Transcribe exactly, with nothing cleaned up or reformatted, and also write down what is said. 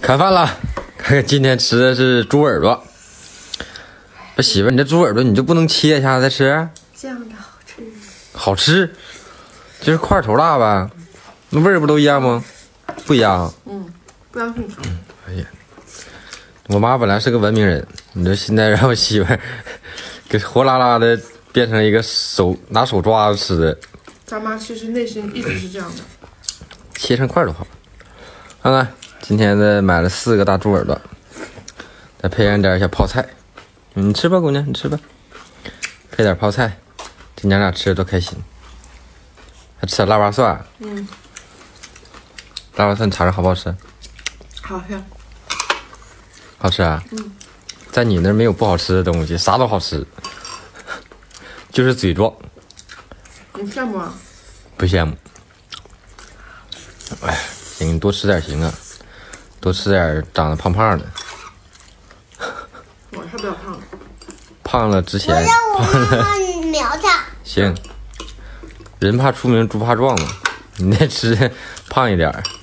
开饭了，看看今天吃的是猪耳朵。不，媳妇，你这猪耳朵你就不能切一下再吃？ 这样的好吃。 好吃，就是块头大呗，那味儿不都一样吗？不一样。 嗯，不让你尝。 哎呀，我妈本来是个文明人，你说现在让我媳妇给活拉拉的变成一个手拿手抓着吃的。 咱妈其实内心一直是这样的。 切成块儿的话，看看今天的买了四个大猪耳朵，再配上点小泡菜。你吃吧，姑娘，你吃吧，配点泡菜，这娘俩吃的多开心。还吃点腊八蒜， 嗯， 腊八蒜尝尝好不好吃？ 好吃。 好吃啊？ 嗯， 在你那儿没有不好吃的东西，啥都好吃，就是嘴壮。 你羡慕啊？ 不羡慕。哎，行，你多吃点行啊，多吃点长得胖胖的。 我才不要胖。 胖了之前， 我让我胖了妈妈苗它。 行，人怕出名猪怕壮嘛，你再吃胖一点儿。